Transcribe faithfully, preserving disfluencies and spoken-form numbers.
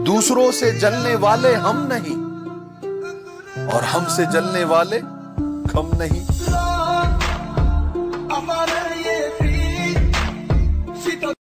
दूसरों से जलने वाले हम नहीं और हमसे जलने वाले कम नहीं।